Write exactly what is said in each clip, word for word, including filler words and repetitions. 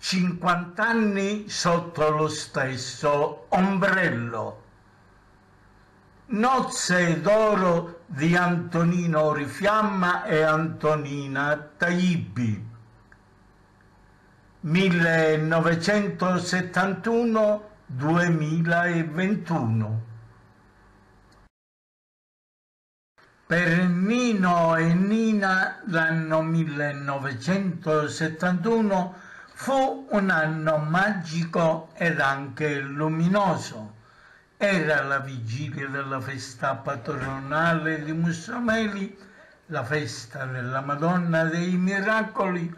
cinquanta anni sotto lo stesso ombrello. Nozze d'oro di Antonino Orifiamma e Antonina Taibbi, millenovecentosettantuno duemilaventuno. Per Nino e Nina l'anno millenovecentosettantuno fu un anno magico ed anche luminoso. Era la vigilia della festa patronale di Mussameli, la festa della Madonna dei Miracoli,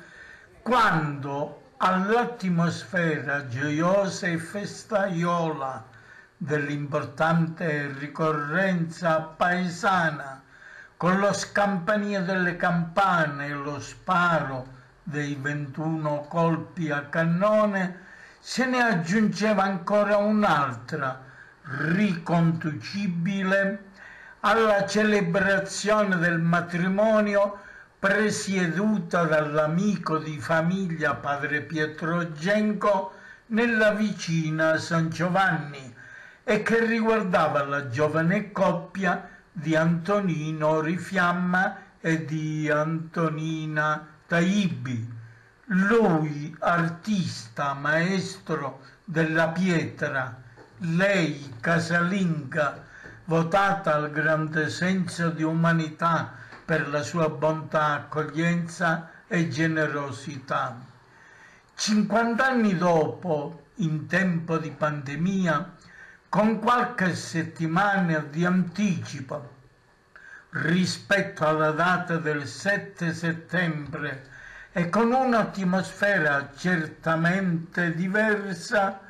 quando all'atmosfera gioiosa e festaiola dell'importante ricorrenza paesana, con lo scampanio delle campane e lo sparo dei ventuno colpi a cannone, se ne aggiungeva ancora un'altra, riconducibile alla celebrazione del matrimonio presieduta dall'amico di famiglia padre Pietro Genco nella vicina San Giovanni e che riguardava la giovane coppia di Antonino Orifiamma e di Antonina Taibbi. Lui, artista, maestro della pietra, lei, casalinga, votata al grande senso di umanità per la sua bontà, accoglienza e generosità. Cinquant'anni dopo, in tempo di pandemia, con qualche settimana di anticipo rispetto alla data del sette settembre e con un'atmosfera certamente diversa,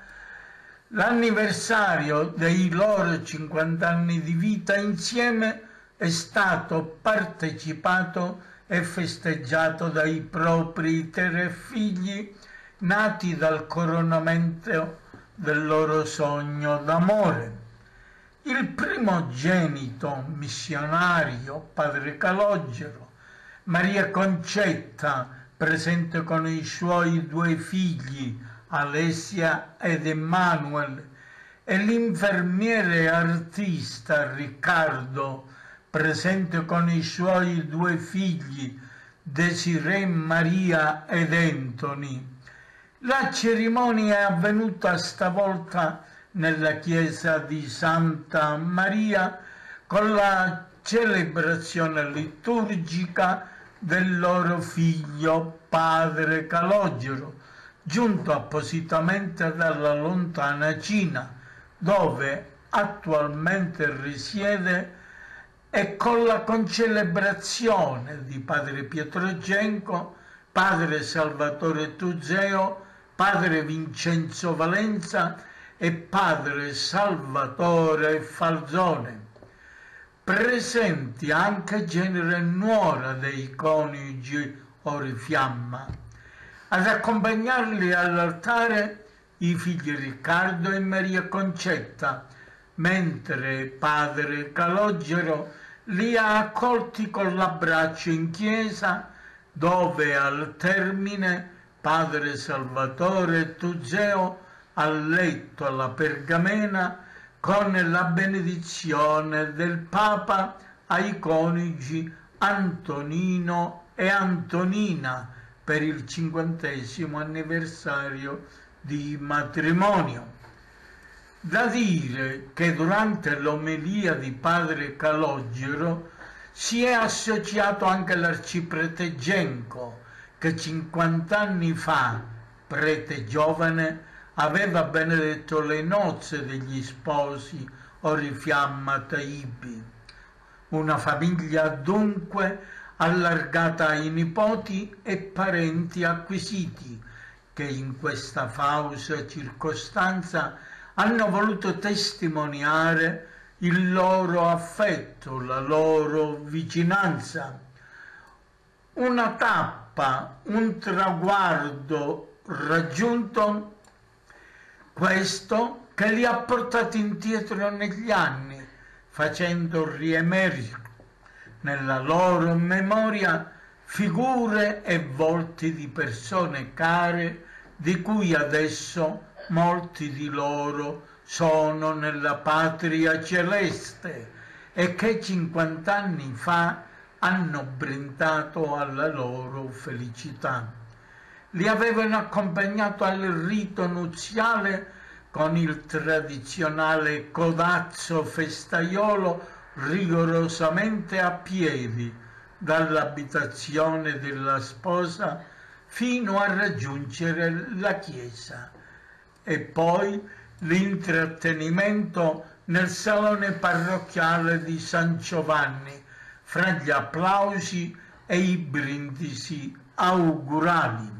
l'anniversario dei loro cinquanta anni di vita insieme è stato partecipato e festeggiato dai propri tre figli nati dal coronamento del loro sogno d'amore. Il primogenito missionario, padre Calogero, Maria Concetta, presente con i suoi due figli, Alessia ed Emanuele, e l'infermiere artista Riccardo, presente con i suoi due figli, Desiree Maria ed Anthony. La cerimonia è avvenuta stavolta nella chiesa di Santa Maria con la celebrazione liturgica del loro figlio padre Calogero, giunto appositamente dalla lontana Cina, dove attualmente risiede, e con la concelebrazione di padre Pietro Genco, padre Salvatore Tuzeo, padre Vincenzo Valenza e padre Salvatore Falzone. Presenti anche genere e nuora dei coniugi Orifiamma. Ad accompagnarli all'altare i figli Riccardo e Maria Concetta, mentre padre Calogero li ha accolti con l'abbraccio in chiesa, dove al termine padre Salvatore Tuzeo ha letto la pergamena con la benedizione del Papa ai coniugi Antonino e Antonina per il cinquantesimo anniversario di matrimonio. Da dire che durante l'omelia di padre Calogero si è associato anche l'arciprete Genco, che cinquanta anni fa, prete giovane, aveva benedetto le nozze degli sposi Orifiamma Taibbi. Una famiglia dunque allargata ai nipoti e parenti acquisiti, che in questa fausta circostanza hanno voluto testimoniare il loro affetto, la loro vicinanza. Una tappa, un traguardo raggiunto, questo che li ha portati indietro negli anni, facendo riemergere nella loro memoria figure e volti di persone care di cui adesso molti di loro sono nella patria celeste e che cinquant'anni fa hanno brindato alla loro felicità. Li avevano accompagnato al rito nuziale con il tradizionale codazzo festaiolo rigorosamente a piedi dall'abitazione della sposa fino a raggiungere la chiesa e poi l'intrattenimento nel salone parrocchiale di San Giovanni fra gli applausi e i brindisi augurali.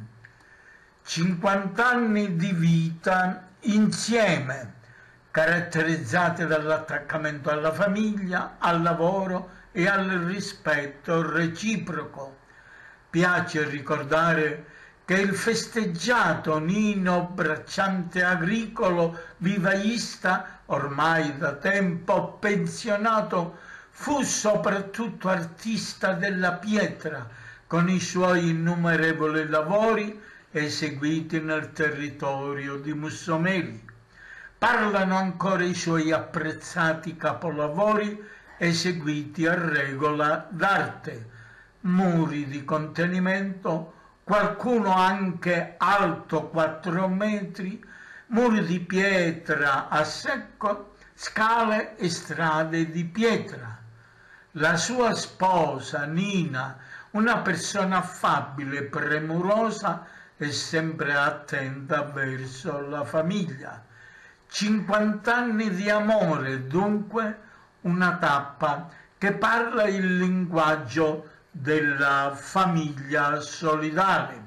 cinquant'anni di vita insieme, caratterizzate dall'attaccamento alla famiglia, al lavoro e al rispetto reciproco. Piace ricordare che il festeggiato Nino, bracciante agricolo vivaista, ormai da tempo pensionato, fu soprattutto artista della pietra, con i suoi innumerevoli lavori eseguiti nel territorio di Mussomeli. Parlano ancora i suoi apprezzati capolavori eseguiti a regola d'arte, muri di contenimento, qualcuno anche alto quattro metri, muri di pietra a secco, scale e strade di pietra. La sua sposa Nina, una persona affabile e premurosa e sempre attenta verso la famiglia. cinquant'anni di amore, dunque, una tappa che parla il linguaggio della famiglia solidale.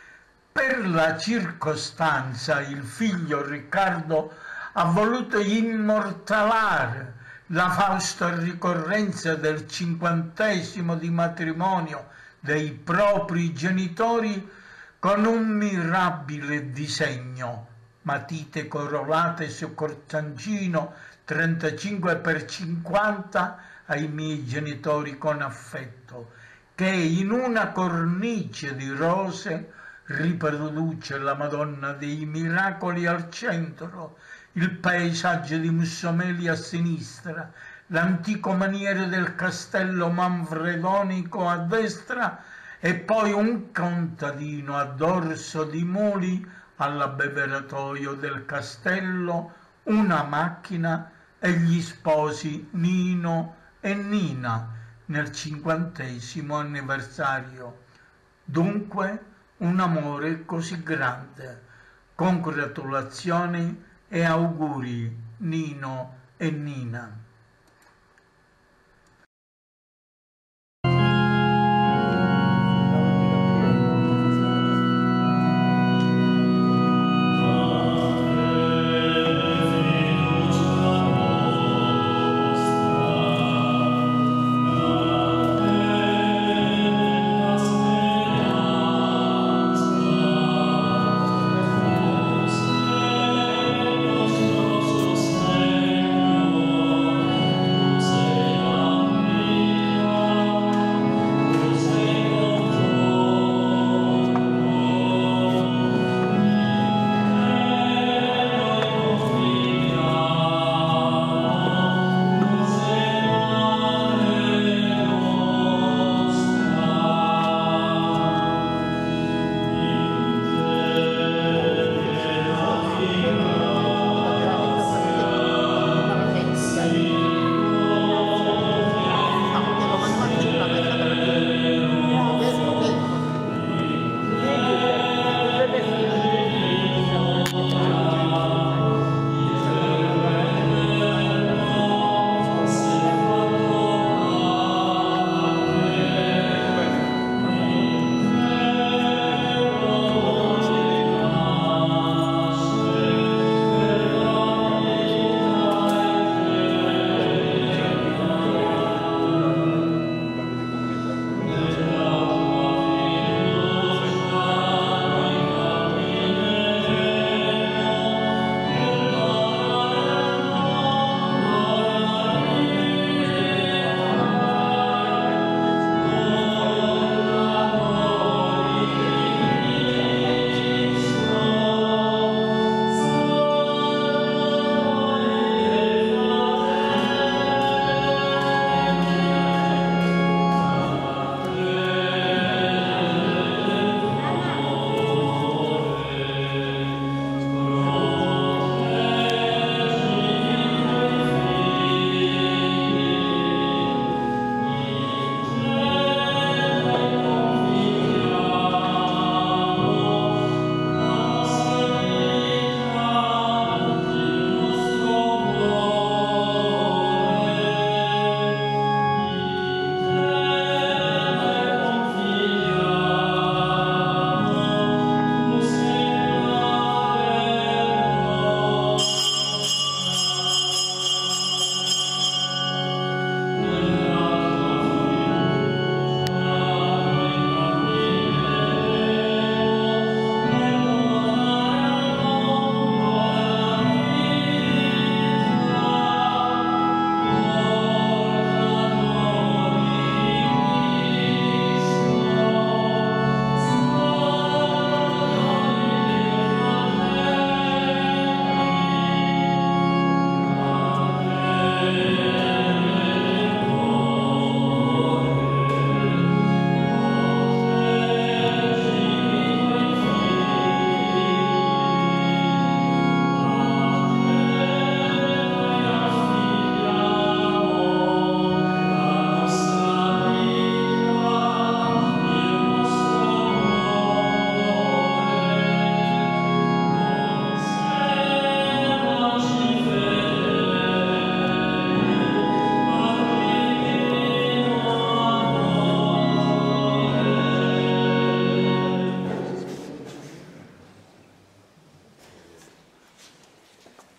Per la circostanza il figlio Riccardo ha voluto immortalare la fausta ricorrenza del cinquantesimo di matrimonio dei propri genitori con un mirabile disegno, matite corolate su cortancino trentacinque per cinquanta ai miei genitori con affetto, che in una cornice di rose riproduce la Madonna dei Miracoli al centro, il paesaggio di Mussomeli a sinistra, l'antico maniere del castello manfredonico a destra e poi un contadino a dorso di muli all'abbeveratoio del castello, una macchina e gli sposi Nino e Nina nel cinquantesimo anniversario. Dunque un amore così grande. Congratulazioni e auguri Nino e Nina.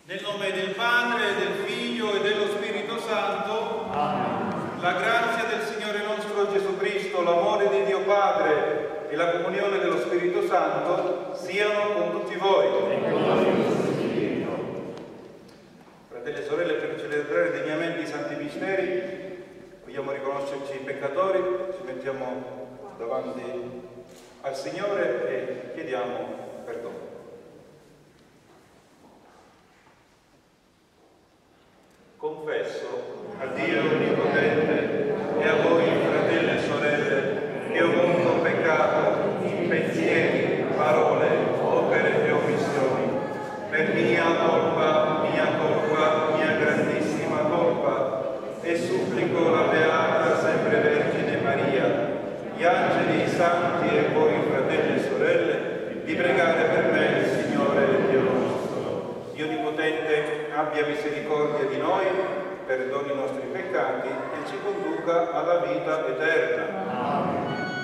Nel nome del Padre, del Figlio e dello Spirito Santo. Amen. La grazia del Signore nostro Gesù Cristo, l'amore di Dio Padre e la comunione dello Spirito Santo siano con tutti voi. Fratelli e sorelle, per celebrare degnamente i santi misteri, vogliamo riconoscerci peccatori, ci mettiamo davanti al Signore e chiediamo perdono. Confesso a Dio Onnipotente e a voi, fratelli e sorelle, che ho molto peccato in pensieri, parole, opere e omissioni, per mia colpa, mia colpa, mia grandissima colpa, e supplico la Beata Sempre Vergine Maria, gli angeli, i santi e voi, fratelli e sorelle, di pregare per me il Signore Dio nostro. Dio Onnipotente abbia misericordia di noi, perdoni i nostri peccati e ci conduca alla vita eterna. Amen.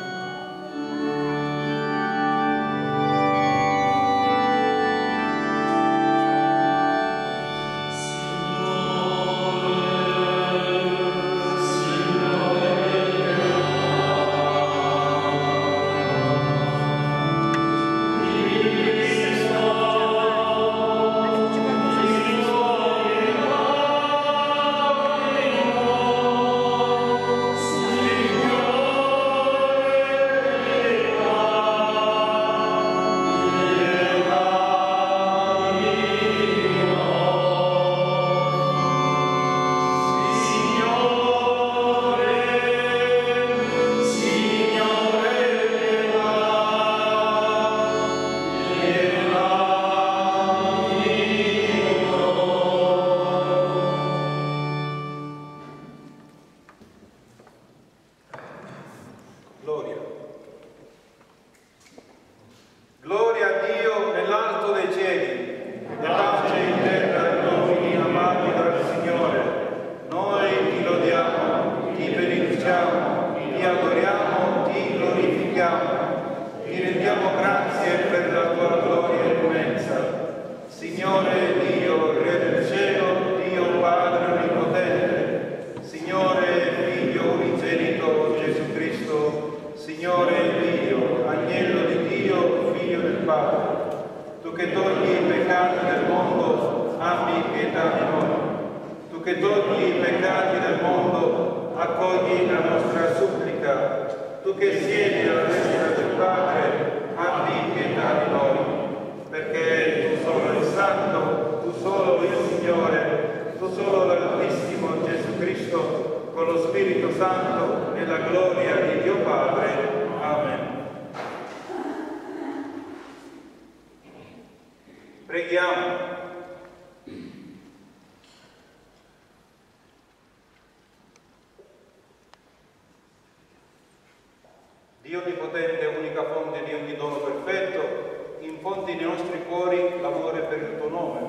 Dio Onnipotente, unica fonte di ogni dono perfetto, infondi nei nostri cuori l'amore per il tuo nome.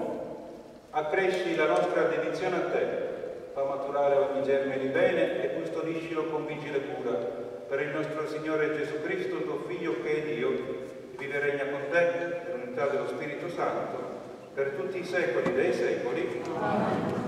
Accresci la nostra dedizione a te, fa maturare ogni germe di bene e custodiscilo con vigile cura. Per il nostro Signore Gesù Cristo, tuo Figlio che è Dio, vive e regna con te, nell'unità dello Spirito Santo, per tutti i secoli dei secoli. Amen.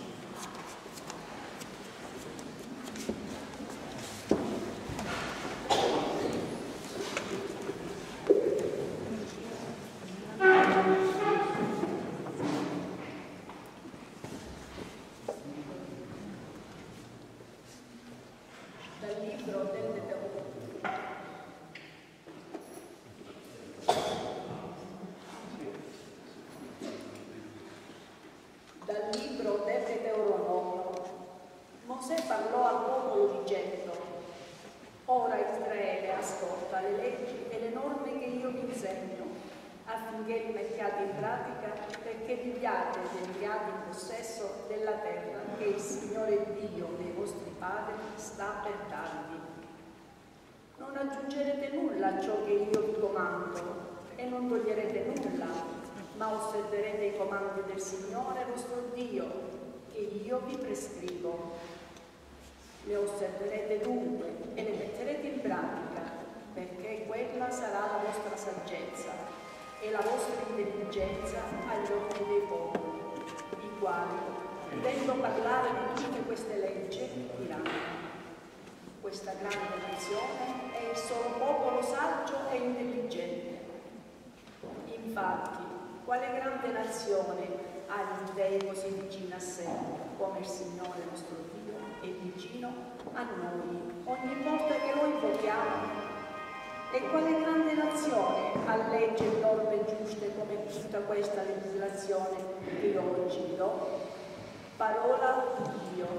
Dal libro del Deuteronomio. Mosè parlò al popolo dicendo: ora Israele, ascolta le leggi e le norme che io vi insegno, affinché li mettiate in pratica, perché viviate ed entriate in possesso della terra che il Signore Dio dei vostri padri sta per darvi. Non aggiungerete nulla a ciò che io vi comando e non toglierete nulla, ma osserverete i comandi del Signore vostro Dio, che io vi prescrivo. Le osserverete dunque e le metterete in pratica, perché quella sarà la vostra saggezza e la vostra intelligenza agli occhi dei popoli. i quali, udendo parlare di tutte queste leggi, diranno: questa grande nazione è il solo popolo saggio e intelligente. Infatti, quale grande nazione ha gli dei così vicino a sé, come il Signore nostro Dio è vicino a noi ogni volta che lo invochiamo? E quale grande nazione ha leggi e norme giuste come tutta questa legislazione che io oggi vi do? Parola di Dio.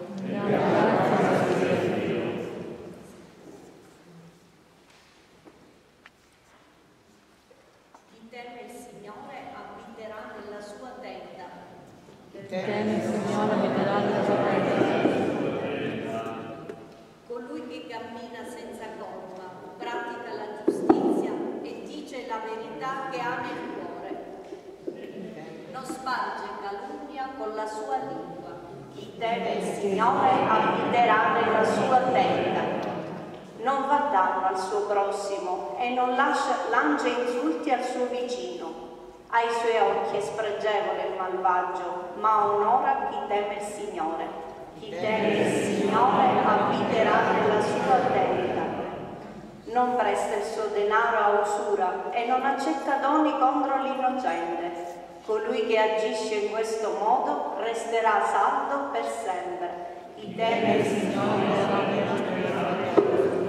Chi teme il Signore abiterà nella sua tenda. Chi teme il Signore abiterà nella sua tenda. Colui che cammina senza colpa, pratica la giustizia e dice la verità che ha nel cuore. Non sparge calunnia con la sua lingua. Chi teme il Signore abiterà nella sua tenda. Non va danno al suo prossimo e non lascia, lancia insulti al suo vicino. Ai suoi occhi è spregevole il malvagio, ma onora chi teme il Signore. Chi teme il Signore abiterà nella sua tenda. Non presta il suo denaro a usura e non accetta doni contro l'innocente. Colui che agisce in questo modo resterà saldo per sempre. Chi teme il Signore abiterà nella tenda.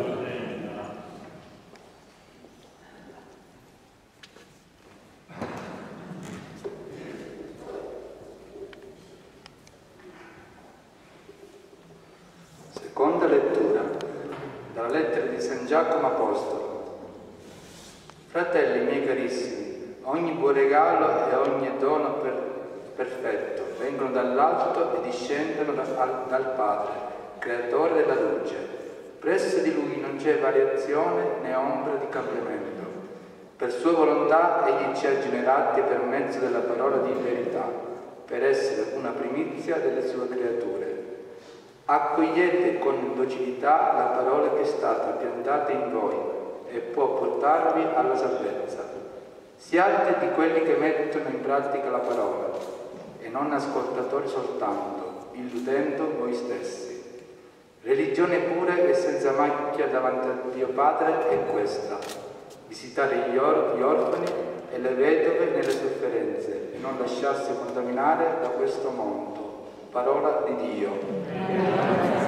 Seconda lettura dalla lettera di San Giacomo Apostolo. Fratelli miei carissimi, ogni buon regalo e ogni dono per, perfetto vengono dall'alto e discendono da, al, dal Padre, creatore della luce. Presso di Lui non c'è variazione né ombra di cambiamento. Per sua volontà Egli ci ha generati per mezzo della parola di verità, per essere una primizia delle sue creature. Accogliete con docilità la parola che è stata piantata in voi e può portarvi alla salvezza. Siate di quelli che mettono in pratica la parola e non ascoltatori soltanto, illudendo voi stessi. Religione pura e senza macchia davanti a Dio Padre è questa: visitare gli, or- gli orfani e le vedove nelle sofferenze e non lasciarsi contaminare da questo mondo. Parola di Dio.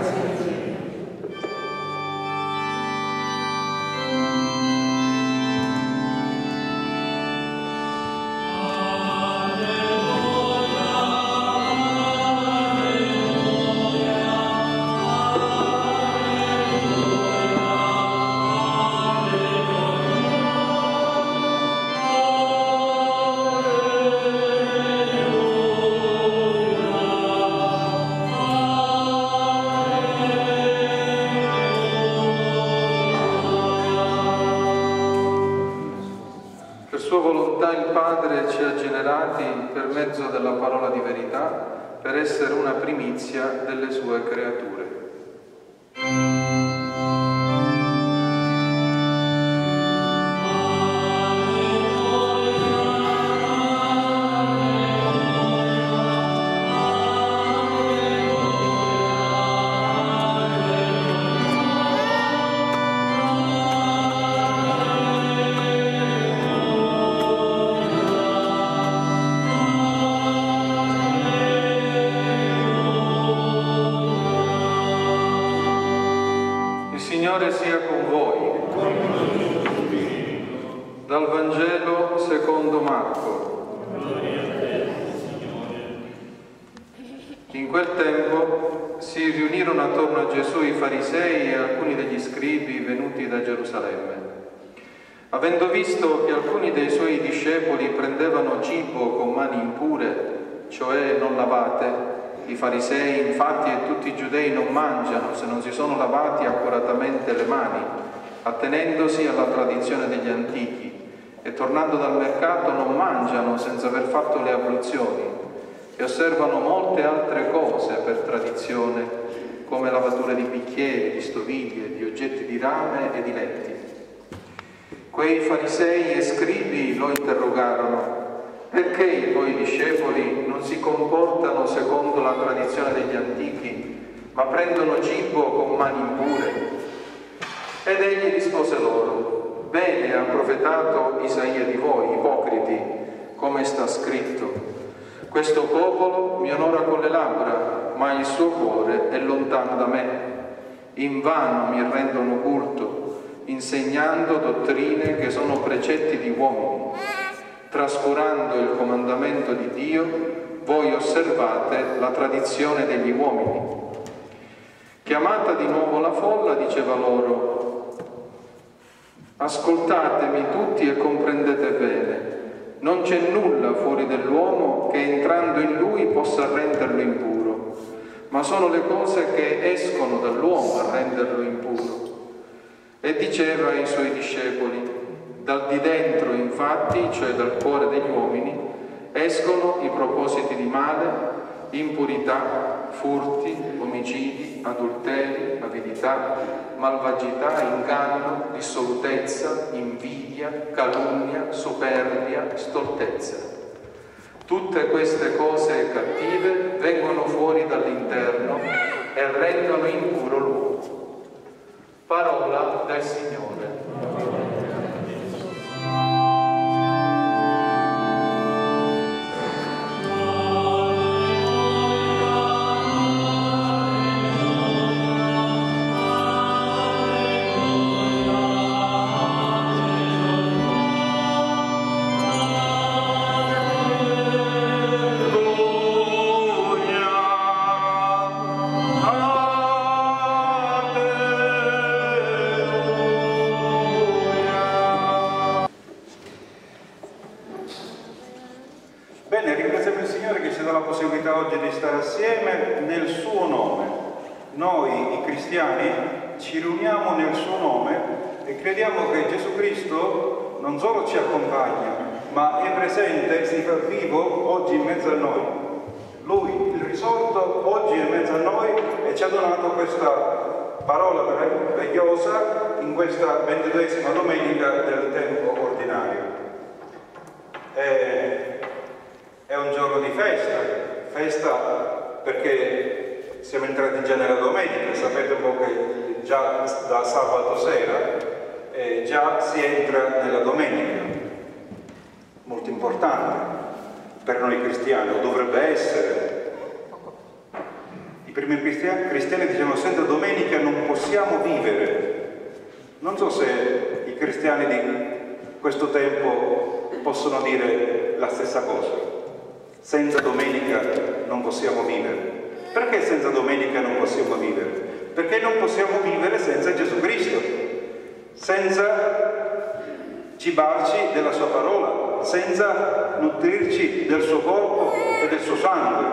Per mezzo della parola di verità, per essere una primizia delle sue creature. Signore sia con voi. Dal Vangelo secondo Marco. In quel tempo si riunirono attorno a Gesù i farisei e alcuni degli scribi venuti da Gerusalemme. Avendo visto che alcuni dei suoi discepoli prendevano cibo con mani impure, cioè non lavate, i farisei infatti e tutti i giudei non mangiano se non si sono lavati accuratamente le mani, attenendosi alla tradizione degli antichi, e tornando dal mercato non mangiano senza aver fatto le abluzioni, e osservano molte altre cose per tradizione, come lavature di bicchieri, di stoviglie, di oggetti di rame e di letti. Quei farisei e scribi lo interrogarono: perché perché i tuoi discepoli non si comportano secondo la tradizione degli antichi, ma prendono cibo con mani impure? Ed egli rispose loro: bene ha profetato Isaia di voi, ipocriti, come sta scritto: questo popolo mi onora con le labbra, ma il suo cuore è lontano da me. Invano mi rendono culto, insegnando dottrine che sono precetti di uomini. Trascurando il comandamento di Dio, voi osservate la tradizione degli uomini. Chiamata di nuovo la folla, diceva loro: ascoltatemi tutti e comprendete bene. Non c'è nulla fuori dell'uomo che entrando in lui possa renderlo impuro, ma sono le cose che escono dall'uomo a renderlo impuro. E diceva ai suoi discepoli: dal di dentro, infatti, cioè dal cuore degli uomini, escono i propositi di male, impurità, furti, omicidi, adulteri, avidità, malvagità, inganno, dissolutezza, invidia, calunnia, superbia, stoltezza. Tutte queste cose cattive vengono fuori dall'interno e rendono impuro l'uomo. Parola del Signore. Oggi di stare assieme nel suo nome. Noi, i cristiani, ci riuniamo nel suo nome e crediamo che Gesù Cristo non solo ci accompagna, ma è presente, si fa vivo oggi in mezzo a noi. Lui, il risorto, oggi è in mezzo a noi e ci ha donato questa parola meravigliosa in questa ventiduesima domenica del tempo ordinario. È, è un giorno di festa. Festa perché siamo entrati già nella domenica, sapete un po' che già da sabato sera eh, già si entra nella domenica, molto importante per noi cristiani, o dovrebbe essere. I primi cristiani, cristiani dicevano: senza domenica non possiamo vivere. Non so se i cristiani di questo tempo possono dire la stessa cosa. Senza domenica non possiamo vivere. Perché senza domenica non possiamo vivere? Perché non possiamo vivere senza Gesù Cristo, senza cibarci della sua parola, senza nutrirci del suo corpo e del suo sangue.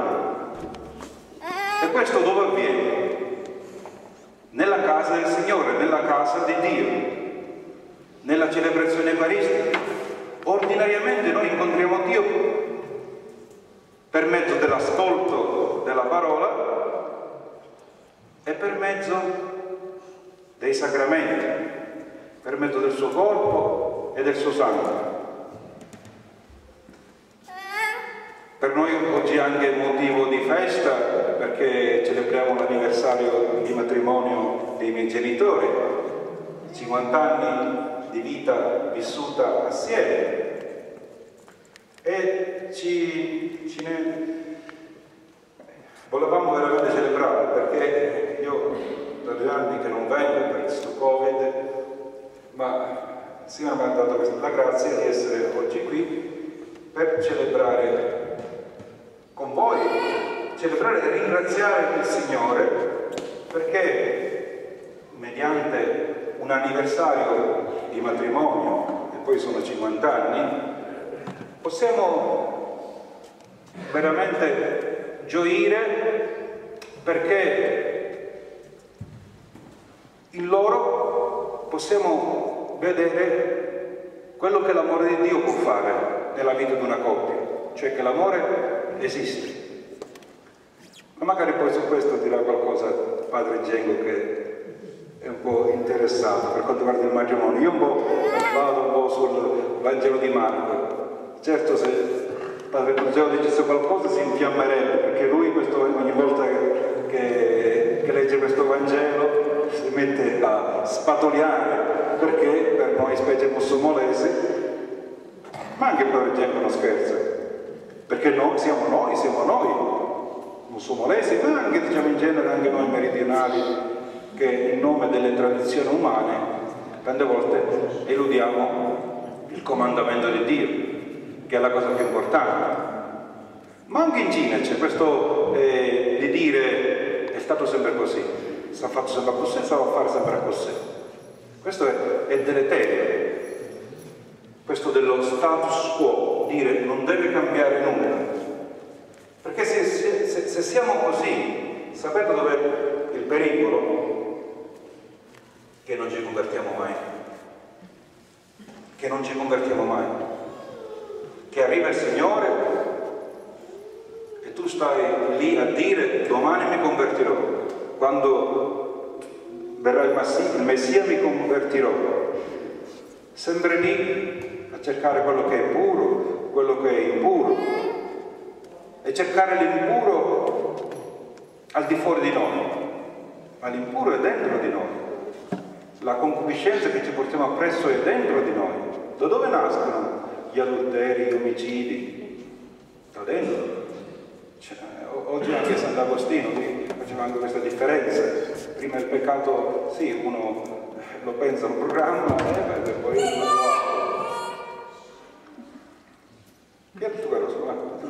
E questo dove avviene? Nella casa del Signore, nella casa di Dio, nella celebrazione eucaristica. Ordinariamente noi incontriamo Dio per mezzo dell'ascolto della parola e per mezzo dei sacramenti, per mezzo del suo corpo e del suo sangue. Per noi oggi è anche motivo di festa perché celebriamo l'anniversario di matrimonio dei miei genitori, cinquanta anni di vita vissuta assieme. E ci, ci ne... volevamo veramente celebrare perché io da due anni che non vengo per questo Covid, ma il Signore mi ha dato questa, la grazia di essere oggi qui per celebrare con voi, celebrare e ringraziare il Signore perché mediante un anniversario di matrimonio, e poi sono cinquanta anni, possiamo veramente gioire perché in loro possiamo vedere quello che l'amore di Dio può fare nella vita di una coppia, cioè che l'amore esiste. Ma magari poi su questo dirà qualcosa padre Gengo che è un po' interessato per quanto riguarda il matrimonio. Io un po' vado un po' sul Vangelo di Marco. Certo, se Padre Cruceo dicesse qualcosa si infiammerebbe, perché lui questo, ogni volta che, che legge questo Vangelo si mette a spatoliare, perché per noi specie mussomolesi, ma anche per gente non scherza, perché noi siamo noi, siamo noi mussomolesi, ma anche diciamo in genere anche noi meridionali, che in nome delle tradizioni umane tante volte eludiamo il comandamento di Dio, che è la cosa più importante. Ma anche in Cina c'è questo eh, di dire è stato sempre così, si è fatto sempre così, si va a fare sempre così. Questo è, è deleterio, questo dello status quo, dire non deve cambiare nulla. Perché se, se, se siamo così, sapete dov'è il pericolo? Che non ci convertiamo mai. Che non ci convertiamo mai. Che arriva il Signore e tu stai lì a dire domani mi convertirò, quando verrà il Messia, il Messia mi convertirò, sempre lì a cercare quello che è puro, quello che è impuro, e cercare l'impuro al di fuori di noi, ma l'impuro è dentro di noi, la concupiscenza che ci portiamo appresso è dentro di noi. Da dove nascono gli adulteri, gli omicidi? Da dentro. Cioè, oggi anche Sant'Agostino faceva anche questa differenza. Prima il peccato, sì, uno lo pensa, lo programma, e poi lo fa. Chi è tutto vero?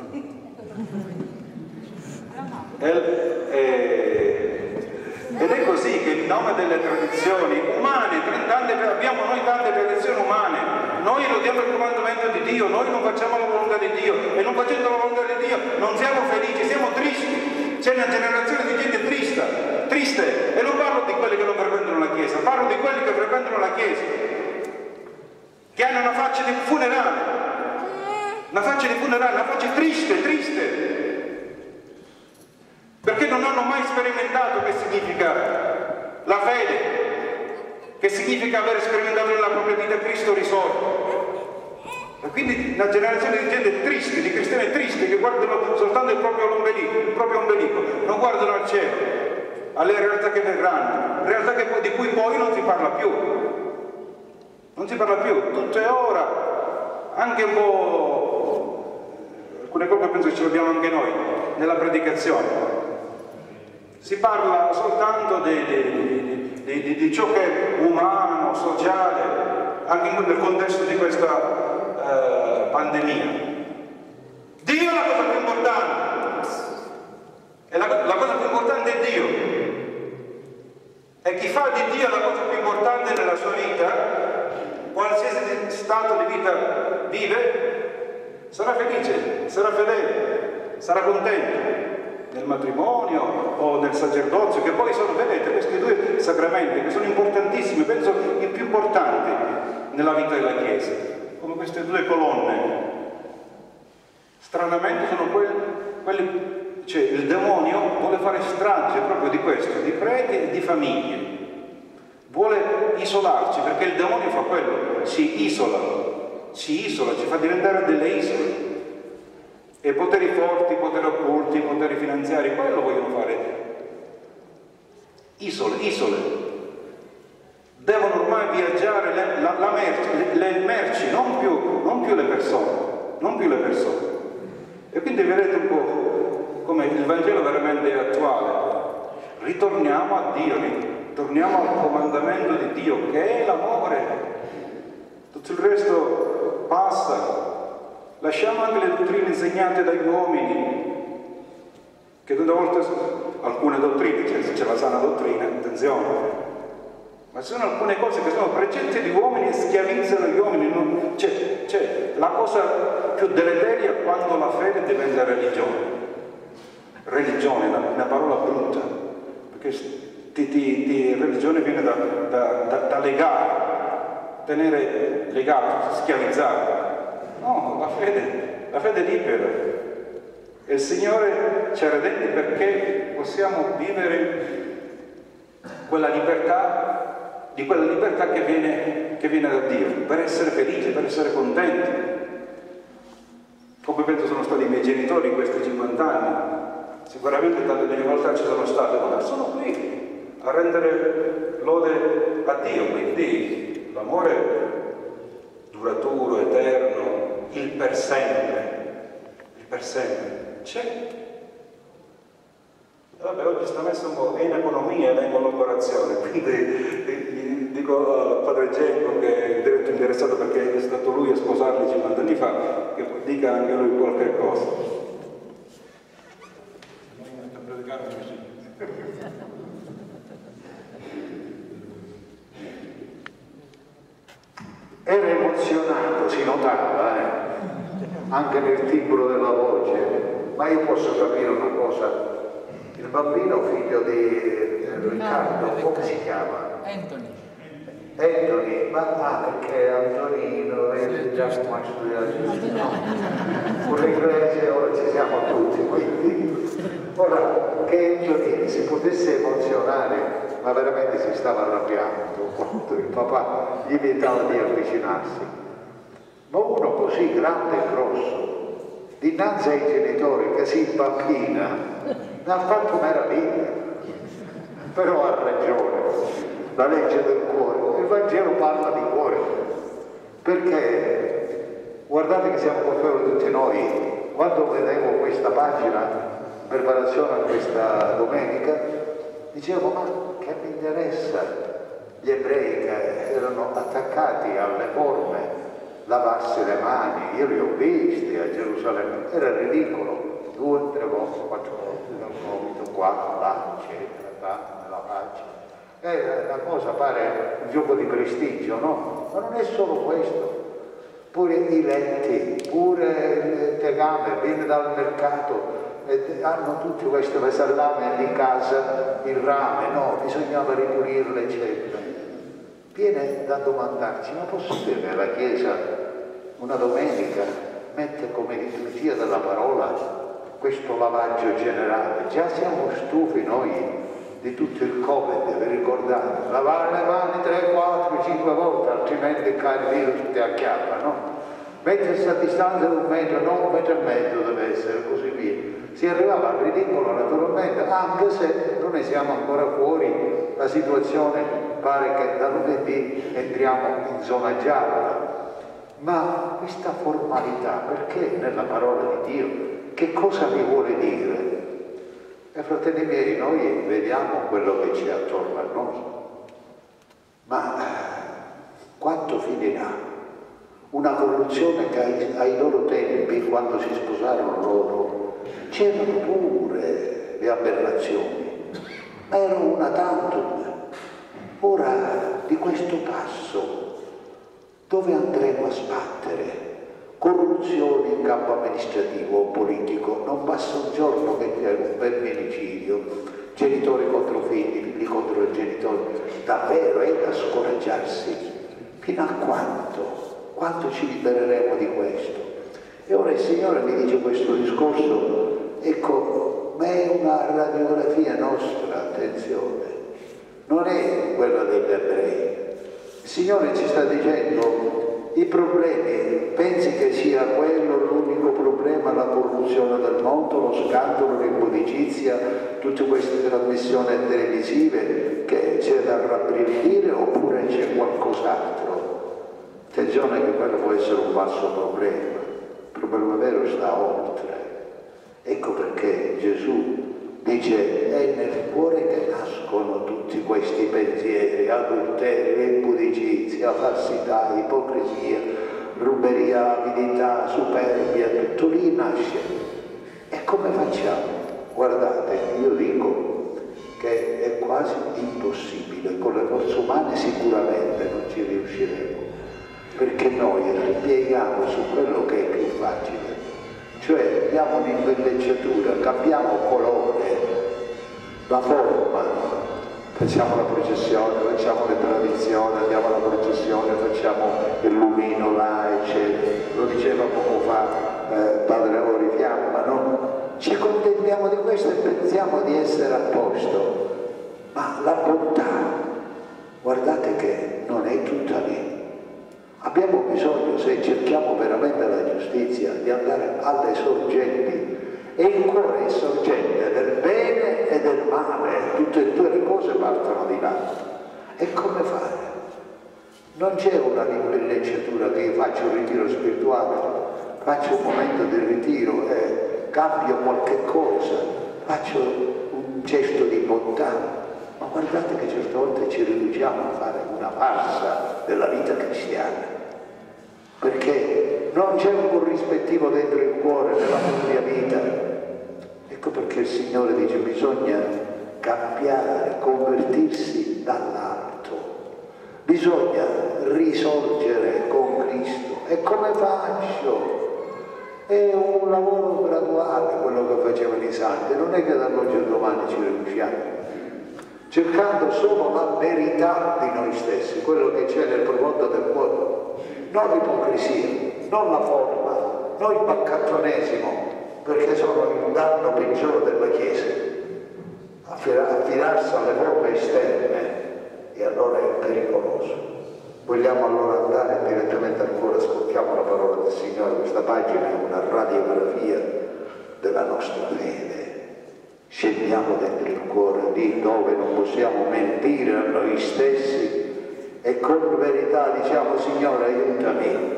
Ed è così che in nome delle tradizioni umane, tante, abbiamo noi tante tradizioni umane, noi eludiamo il comandamento di Dio, noi non facciamo la volontà di Dio, e non facendo la volontà di Dio non siamo felici, siamo tristi. C'è una generazione di gente trista, triste, e non parlo di quelli che non frequentano la Chiesa, parlo di quelli che frequentano la Chiesa, che hanno una faccia di funerale, una faccia di funerale, una faccia triste, triste, perché non hanno mai sperimentato che significa la fede, che significa aver sperimentato nella propria vita Cristo risorto. E quindi una generazione di gente triste, di cristiani tristi, che guardano soltanto il proprio ombelico, il proprio ombelico, non guardano al cielo, alle realtà che verranno, realtà che, di cui poi non si parla più. Non si parla più, tutto è ora, anche un po', alcune cose penso che ce l'abbiamo anche noi, nella predicazione. Si parla soltanto di, di, di, di, di ciò che è umano, sociale, anche nel contesto di questa eh, pandemia. Dio è la cosa più importante, e la, la cosa più importante è Dio. E chi fa di Dio la cosa più importante nella sua vita, qualsiasi stato di vita vive, sarà felice, sarà fedele, sarà contento. Nel matrimonio o nel sacerdozio, che poi sono, vedete, questi due sacramenti che sono importantissimi, penso i più importanti nella vita della Chiesa, come queste due colonne. Stranamente sono quelli, quelli cioè il demonio vuole fare strage proprio di questo, di preti e di famiglie, vuole isolarci, perché il demonio fa quello, ci isola, ci isola, ci fa diventare delle isole. E poteri forti, poteri occulti, poteri finanziari, quello vogliono fare. Isole, isole. Devono ormai viaggiare le, la, la merci, le, le merci, non più, non più le persone, non più le persone. E quindi vedete un po' come il Vangelo veramente è attuale. Ritorniamo a Dio, ritorniamo al comandamento di Dio, che è l'amore. Tutto il resto passa. Lasciamo anche le dottrine insegnate dagli uomini, che tante volte, alcune dottrine, cioè c'è la sana dottrina, attenzione, ma ci sono alcune cose che sono precetti di uomini e schiavizzano gli uomini. C'è, c'è la cosa più deleteria quando la fede diventa religione. Religione, una, una parola brutta, perché ti, ti, ti, religione viene da, da, da, da legare, tenere legato, schiavizzare. No, la fede, la fede libera. E il Signore ci ha redenti perché possiamo vivere quella libertà, di quella libertà che viene, che viene da Dio, per essere felici, per essere contenti. come penso sono stati i miei genitori in questi cinquanta anni. Sicuramente tante difficoltà ci sono state, ma sono qui a rendere lode a Dio, quindi l'amore duraturo, eterno, il per sempre, il per sempre, c'è. Vabbè, oggi sta messo un po' in economia e in collaborazione, quindi dico al padre Genco, che è diretto interessato perché è stato lui a sposarli cinquanta anni fa, che dica anche lui qualche cosa. Era emozionato, si notava, eh? Anche nel timbro della voce, ma io posso capire una cosa. Il bambino figlio di Riccardo, come si chiama? Anthony. Anthony, ma ah, perché Antonino è già come studiato con l'inglese, ora ci siamo tutti, quindi ora che Anthony si potesse emozionare, ma veramente si stava arrabbiando quando il papà gli vietava di avvicinarsi. Ma uno così grande e grosso, dinanzi ai genitori che si impappina, ne ha fatto meraviglia. Però ha ragione, la legge del cuore, il Vangelo parla di cuore, perché guardate che siamo colpevoli tutti noi. Quando vedevo questa pagina, preparazione a questa domenica, dicevo, ma che mi interessa gli ebrei che erano attaccati alle forme, lavarsi le mani, io li ho visti a Gerusalemme, era ridicolo, due, tre volte, quattro volte, dal gomito, qua, là, eccetera, là, nella faccia. Eh, la cosa pare un gioco di prestigio, no? Ma non è solo questo, pure i letti, pure il tegame, viene dal mercato, e hanno tutte queste vasellame di casa, il rame, no? Bisognava ripulirle, eccetera. Viene da domandarci, ma possibile la Chiesa una domenica mette come liturgia della parola questo lavaggio generale? Già siamo stufi noi di tutto il Covid, vi ricordate? Lavare le mani tre, quattro, cinque volte, altrimenti il virus ti acchiappa, no? Mettersi a distanza di un metro, no, un metro e mezzo deve essere, così via. Si arrivava al ridicolo naturalmente, anche se non ne siamo ancora fuori, la situazione pare che da lunedì entriamo in zona gialla. Ma questa formalità, perché nella parola di Dio? Che cosa vi vuole dire? E fratelli miei, noi vediamo quello che c'è attorno a noi, ma quanto finirà? Una corruzione che ai, ai loro tempi, quando si sposarono loro, c'erano pure le aberrazioni, ma erano una tantum. Ora, di questo passo, dove andremo a sbattere? Corruzione in campo amministrativo o politico, non passa un giorno che c'è un femminicidio, genitori contro figli, figli contro i genitori, davvero è da scoraggiarsi. Fino a quanto? Quanto ci libereremo di questo? E ora il Signore mi dice questo discorso, ecco, ma è una radiografia nostra, attenzione, non è quella degli ebrei. Il Signore ci sta dicendo i problemi, pensi che sia quello l'unico problema, la corruzione del mondo, lo scandalo, l'impudicizia, tutte queste trasmissioni televisive che c'è da rabbrividire, oppure c'è qualcos'altro? Attenzione che quello può essere un falso problema, il problema vero sta oltre. Ecco perché Gesù dice è nel cuore che nascono tutti questi pensieri, adulterio, impudicizia, falsità, ipocrisia, ruberia, avidità, superbia, tutto lì nasce. E come facciamo? Guardate, io dico che è quasi impossibile, con le forze umane sicuramente non ci riusciremo, perché noi ripieghiamo su quello che è più facile, cioè diamo un'imbellecciatura, cambiamo colore, la forma, facciamo la processione, facciamo le tradizioni, andiamo alla processione, facciamo il lumino là, eccetera. Lo diceva poco fa eh, padre Orifiamma, no? Ci contentiamo di questo e pensiamo di essere a posto, ma la bontà, guardate che non è tutta lì. Abbiamo bisogno, se cerchiamo veramente la giustizia, di andare alle sorgenti, e il cuore è sorgente del bene e del male, tutte e due le cose partono di là. E come fare? Non c'è una limpellecciatura che io faccio un ritiro spirituale, faccio un momento di ritiro e cambio qualche cosa, faccio un gesto di bontà. Ma guardate che certe volte ci riduciamo a fare una farsa della vita cristiana, perché non c'è un corrispettivo dentro il cuore nella propria vita. Ecco perché il Signore dice bisogna cambiare, convertirsi dall'alto, bisogna risorgere con Cristo. E come faccio? È un lavoro graduale quello che facevano i santi, non è che dall'oggi al domani ci riusciamo, cercando solo la verità di noi stessi, quello che c'è nel profondo del cuore, non l'ipocrisia, non la forma, non il baccattonesimo, perché sono il danno peggiore della Chiesa, affidarsi alle forme esterne, e allora è pericoloso. Vogliamo allora andare direttamente al cuore, ascoltiamo la parola del Signore. Questa pagina è una radiografia della nostra fede. Scendiamo dentro il cuore, lì dove non possiamo mentire a noi stessi, e con verità diciamo: Signore, aiutami.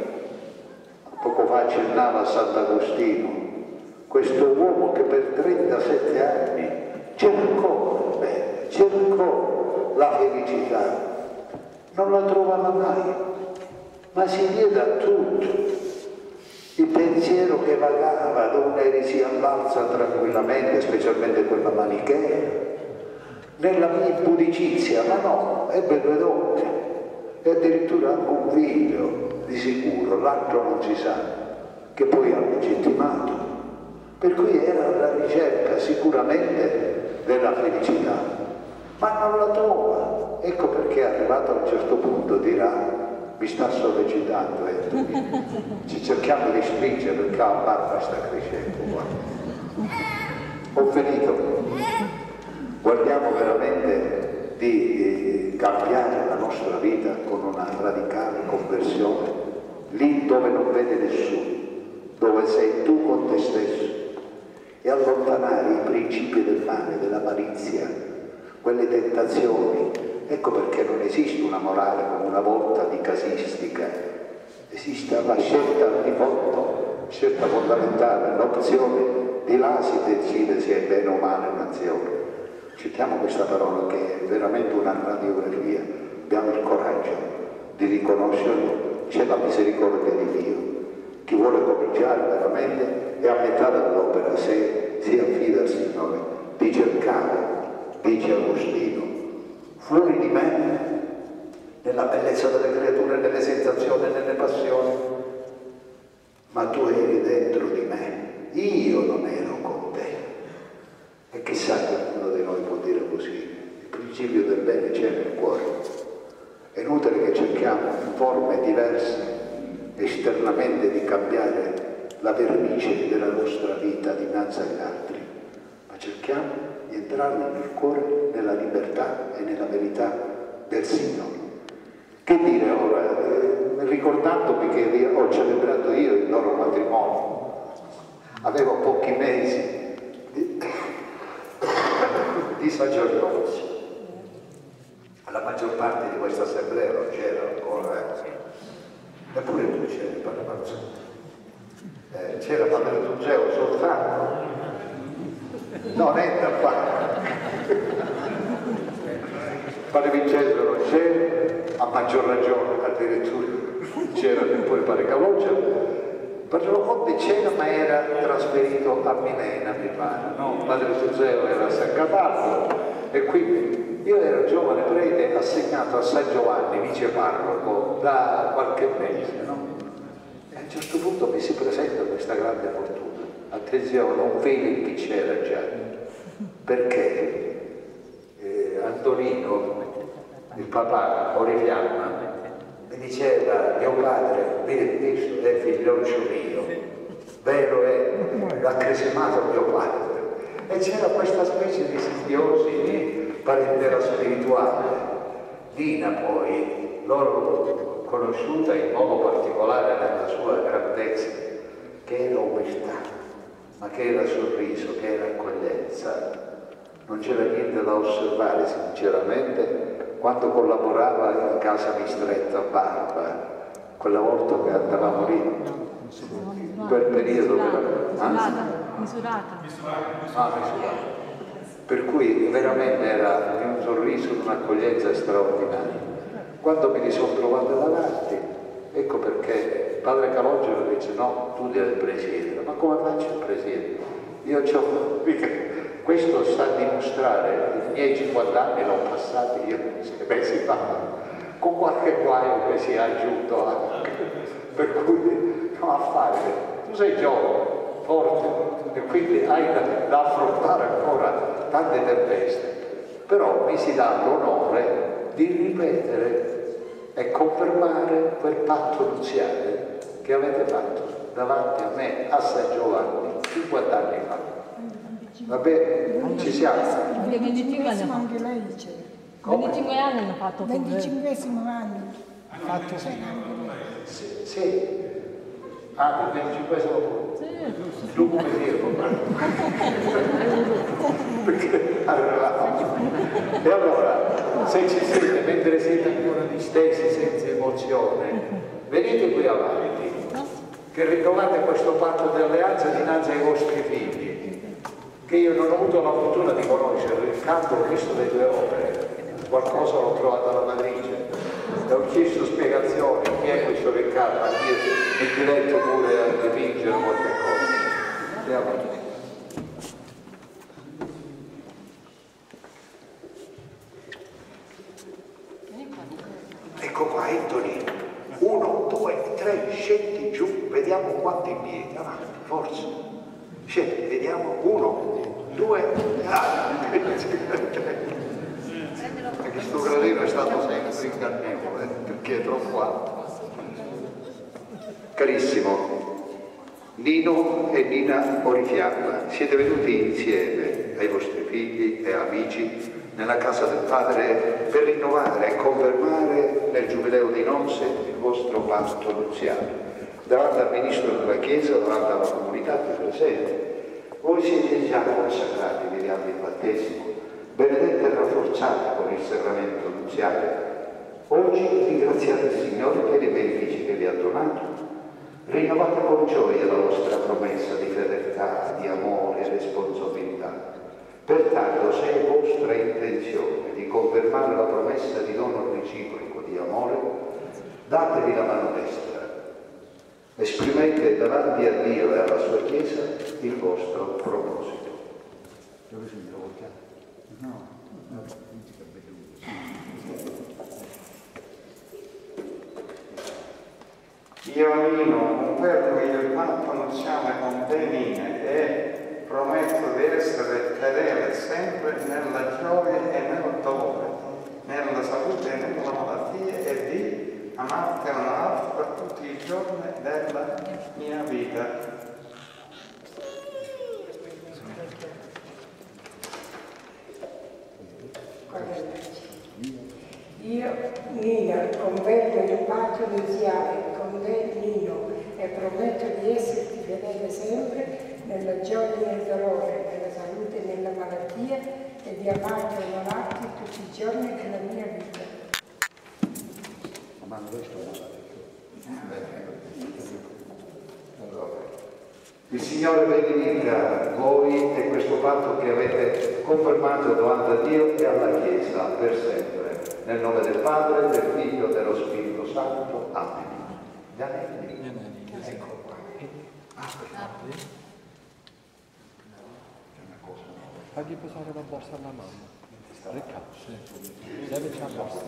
Poco fa accennava a Sant'Agostino, questo uomo che per trentasette anni cercò il bene, cercò la felicità, non la trovava mai, ma si diede a tutto. Il pensiero che vagava da un'eresia all'alza tranquillamente, specialmente quella manichea, nella mia impudicizia, ma no, ebbe due donne e addirittura anche un figlio di sicuro, l'altro non si sa, che poi ha legittimato. Per cui era alla ricerca sicuramente della felicità, ma non la trova. Ecco perché arrivato a un certo punto dirà: mi sta sollecitando, eh. Ci cerchiamo di spingere perché la barba sta crescendo. Guarda. Ho finito. Guardiamo veramente di cambiare la nostra vita con una radicale conversione, lì dove non vede nessuno, dove sei tu con te stesso, e allontanare i principi del male, della malizia, quelle tentazioni. Ecco perché non esiste una morale come una volta di casistica, esiste la scelta di fondo, scelta fondamentale, l'opzione di là si decide se è bene o male un'azione. Citiamo questa parola che è veramente una radiografia, abbiamo il coraggio di riconoscerlo, c'è la misericordia di Dio. Chi vuole cominciare veramente è a metà dell'opera se si affida al Signore, di cercare, dice Agostino, fuori di me, nella bellezza delle creature, nelle sensazioni, nelle passioni, ma tu eri dentro di me, io non ero con te. E chissà che uno di noi può dire così: il principio del bene c'è nel cuore. È inutile che cerchiamo in forme diverse esternamente di cambiare la vernice della nostra vita dinanzi agli altri, ma cerchiamo di entrare nel cuore, nella libertà e nella verità del Signore. Che dire ora, eh, ricordandomi che ho celebrato io il loro matrimonio, avevo pochi mesi di, di sacerdozio, la maggior parte di questa assemblea non c'era ancora, eppure tu c'eri, Padre Marzotto, eh, c'era Padre Tungeo soltanto, non è da fare. Padre Vincenzo non c'era, a maggior ragione addirittura c'era pure Padre Calogero. Padre Conte c'era, ma era trasferito a Milena, mi pare, no? Padre Tungeo era a San Cataldo, e quindi io ero giovane prete assegnato a San Giovanni, vice parroco, da qualche mese, no? E a un certo punto mi si presenta questa grande fortuna. Attenzione, un Filippi c'era già, perché eh, Antonino, il papà Origliana, mi diceva: mio padre, vedi questo è figlioccio mio, vero è, l'ha cresimato mio padre. E c'era questa specie di simbiosi, di parentela spirituale. Dina poi, loro conosciuta in modo particolare nella sua grandezza, che era umiltà, ma che era sorriso, che era accoglienza. Non c'era niente da osservare sinceramente quando collaborava in casa mistretta a Barba, quella volta che andavamo lì, in quel periodo. Misurata, misurata. Ah, misurata. Per cui veramente era di un sorriso, di un'accoglienza straordinaria. Quando me li sono trovato davanti, ecco perché padre Calogero dice: no, tu devi il presidere. Ma come faccio il presidere? Io c'ho, questo sta a dimostrare, i miei cinquanta anni l'ho passati io sei mesi fa, con qualche guaio che si è aggiunto anche, per cui no, a fare, tu sei giovane, forte, e quindi hai da, da affrontare ancora tante tempeste, però mi si dà l'onore di ripetere e confermare quel patto nuziale che avete fatto davanti a me a San Giovanni cinquanta anni fa. Va bene? Ci siamo? Il venticinquesimo anche lei c'è. venticinque anni hanno fatto. venticinquesimo anno ha fatto sì. Sì, sì. Ah, il venticinquesimo pure? Sì. Tu come dire? Perché arrivavamo. E allora, se ci siete, mentre siete ancora distesi senza emozione, venite qui avanti, che ritrovate questo patto di alleanza dinanzi ai vostri figli, che io non ho avuto la fortuna di conoscere, il canto ho visto le tue opere, qualcosa l'ho trovato alla matrice, e ho chiesto spiegazioni, chi è questo Riccardo, anch'io mi diletto pure a dipingere qualche cosa. Andiamo avanti. Ecco qua, Anthony, uno, due, tre, scendi giù, vediamo quanti in piedi, avanti, forza. Scendi, vediamo, uno, due, ah, perché sto gradino è stato sempre ingannevole, perché è troppo alto. Carissimo, Nino e Nina Orifiamma, siete venuti insieme ai vostri figli e amici nella casa del Padre per rinnovare e confermare nel Giubileo di nozze il vostro patto nuziale. Davanti al Ministro della Chiesa, davanti alla comunità qui presente, voi siete già consacrati mediante il battesimo, benedetti e rafforzati con il sacramento nuziale. Oggi ringraziate il Signore per i benefici che vi ha donato. Rinnovate con gioia la vostra promessa di fedeltà, di amore e responsabilità. Pertanto, se è vostra intenzione di confermare la promessa di dono reciproco di amore, datevi la mano destra. Esprimete davanti a Dio e alla sua Chiesa il vostro proposito. Dove si trova? No, no, Io, Nino, confermo che il patto nuziale con te, Nina, e prometto di essere fedele sempre nella gioia e nel dolore, nella salute e nella malattia, e di amarti e onorarti per tutti i giorni della mia vita. Io, Nina, confermo il patto nuziale con te, Nino, e prometto di esserti fedele sempre nella gioia e nel dolore, nella salute e nella malattia, e di amarti e onorarti tutti i giorni della mia vita. Il Signore benedica voi e questo patto che avete confermato davanti a Dio e alla Chiesa per sempre. Nel nome del Padre, del Figlio e dello Spirito Santo. Amen. Gli anelli. Ecco qua. Apri. C'è una cosa. Fagli posare la borsa alla mamma. Riccardo, sì. Levici la borsa.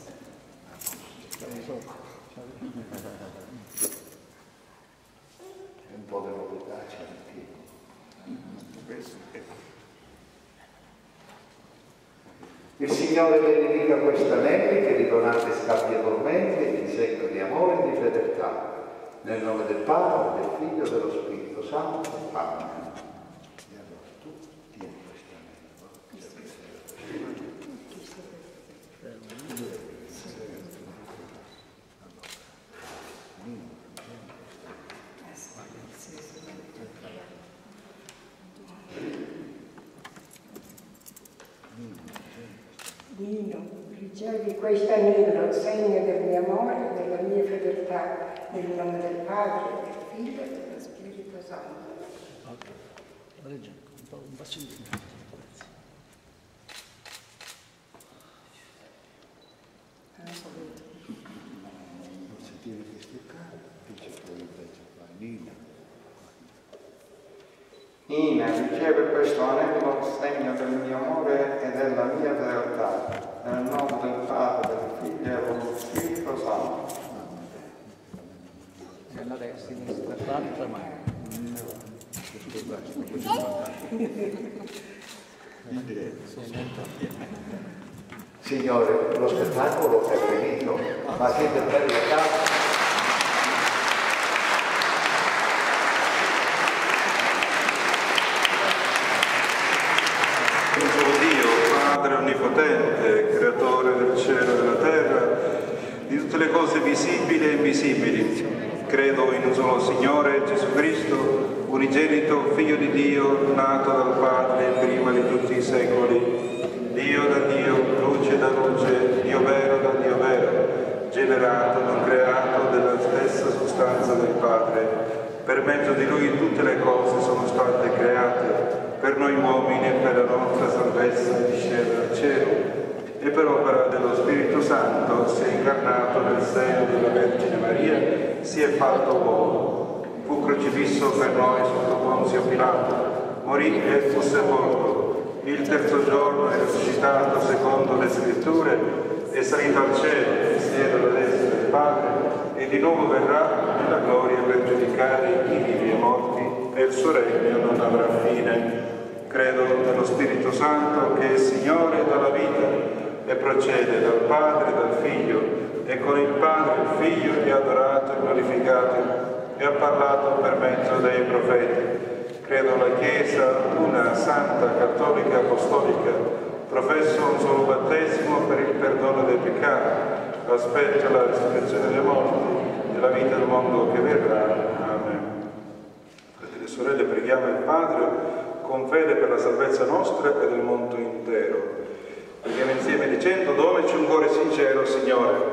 Un po' di novità c'è anche. Il Signore benedica questi anelli che ridonate scambiatormente in segno di amore e di fedeltà. Nel nome del Padre, del Figlio e dello Spirito Santo. Amen. E allora tu tieni questi anelli. Nino, ricevi questo anello, segno del mio amore e della mia fedeltà, nel nome del Padre, del Figlio e dello Spirito Santo. Ok, legge un po' un passo indietro. Se tieni questi qua, dice poi invece qua, Nina. Nina, riceve questo anello, segno del mio amore e della mia fedeltà, nel nome del Padre, del Figlio e dello Spirito Santo. Nella destra, sinistra, l'altra mano. Signore, lo spettacolo è finito, ma siete belli a casa. Padre Onnipotente, Creatore del cielo e della terra, di tutte le cose visibili e invisibili. Credo in un solo Signore, Gesù Cristo, unigenito, Figlio di Dio, nato dal Padre prima di tutti i secoli. Dio da Dio, luce da luce, Dio vero da Dio vero, generato, non creato, della stessa sostanza del Padre. Per mezzo di Lui tutte le cose sono state create, per noi uomini e per la nostra salvezza discende dal cielo, e per opera dello Spirito Santo si è incarnato nel seno della Vergine Maria, si è fatto uomo, fu crocifisso per noi sotto Ponzio Pilato, morì e fu sepolto, il terzo giorno è risuscitato secondo le Scritture, è salito al cielo, siede alla destra del Padre, e di nuovo verrà nella gloria per giudicare i vivi e i morti, e il suo regno non avrà fine. Credo nello Spirito Santo che è Signore dalla vita e procede dal Padre e dal Figlio, e con il Padre e il Figlio è adorato e glorificato, e ha parlato per mezzo dei profeti. Credo alla Chiesa, una santa, cattolica, apostolica, professo un solo battesimo per il perdono dei peccati, aspetto la risurrezione dei morti e la vita del mondo che verrà. Amen. Fratelli e sorelle, preghiamo il Padre con fede per la salvezza nostra e del mondo intero. Preghiamo insieme dicendo: donaci un cuore sincero, Signore.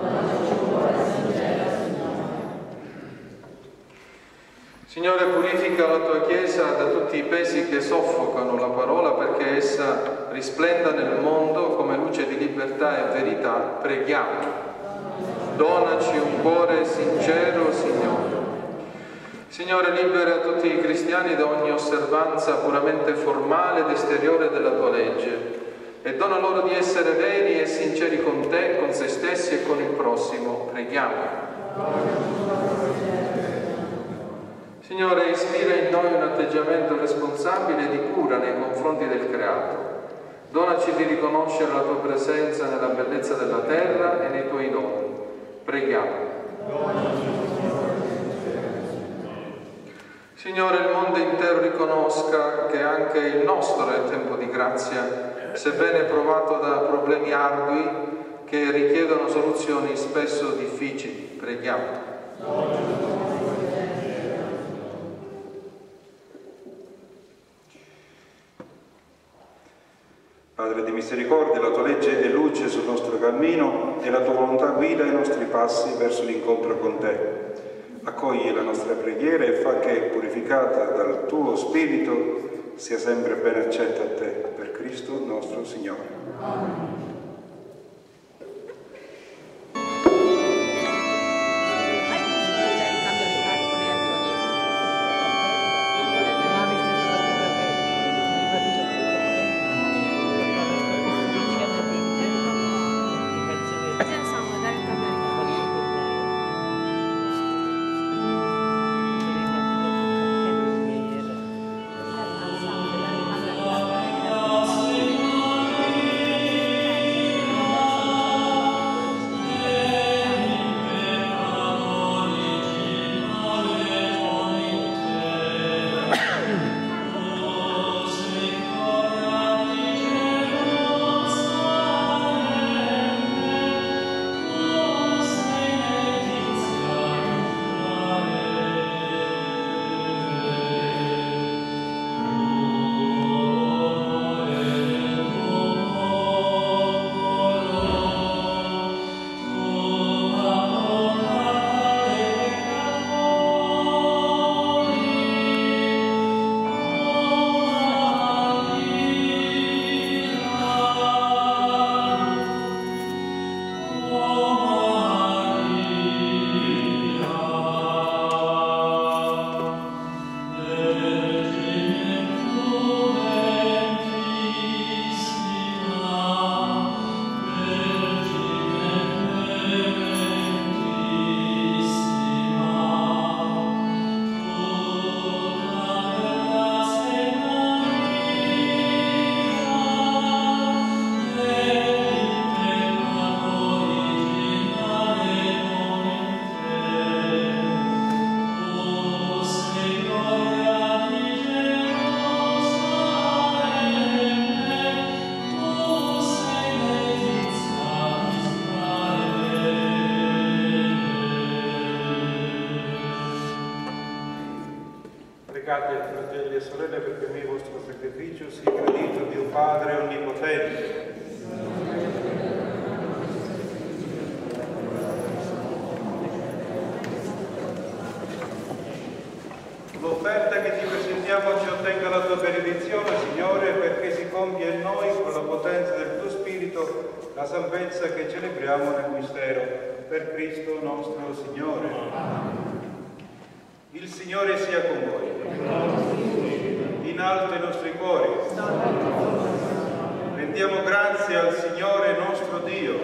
Signore, purifica la tua Chiesa da tutti i pesi che soffocano la parola, perché essa risplenda nel mondo come luce di libertà e verità. Preghiamo. Donaci un cuore sincero, Signore. Signore, libera tutti i cristiani da ogni osservanza puramente formale ed esteriore della tua legge e dona loro di essere veri e sinceri con te, con se stessi e con il prossimo. Preghiamo. Signore, ispira in noi un atteggiamento responsabile e di cura nei confronti del creato. Donaci di riconoscere la tua presenza nella bellezza della terra e nei tuoi doni. Preghiamo. Signore, il mondo intero riconosca che anche il nostro è tempo di grazia, sebbene provato da problemi ardui che richiedono soluzioni spesso difficili. Preghiamo. Padre di misericordia, la tua legge è luce sul nostro cammino e la tua volontà guida i nostri passi verso l'incontro con te. Accogli la nostra preghiera e fa che, purificata dal tuo Spirito, sia sempre ben accetta a te, per Cristo nostro Signore. Amen. fratelli e sorelle, perché me il vostro sacrificio sia gradito Dio Padre Onnipotente. L'offerta che ti presentiamo ci ottenga la tua benedizione, Signore, perché si compia in noi, con la potenza del tuo Spirito, la salvezza che celebriamo nel mistero, per Cristo nostro Signore. Il Signore sia con voi. In alto i nostri cuori. Rendiamo grazie al Signore nostro Dio.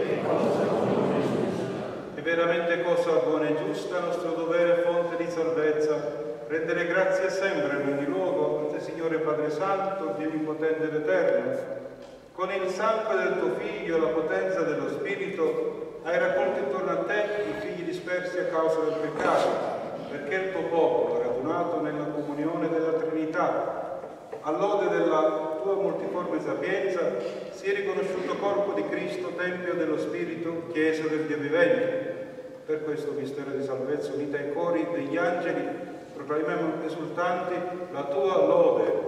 È veramente cosa buona e giusta, nostro dovere e fonte di salvezza, rendere grazie sempre in ogni luogo a te, Signore Padre Santo, Dio Onnipotente ed Eterno. Con il sangue del tuo Figlio e la potenza dello Spirito hai raccolto intorno a te i figli dispersi a causa del peccato, perché il tuo popolo, radunato nella comunione della Trinità, all'ode della tua multiforme sapienza, sia riconosciuto corpo di Cristo, Tempio dello Spirito, Chiesa del Dio vivente. Per questo mistero di salvezza, unita ai cori degli angeli, proclamiamo esultanti la tua lode.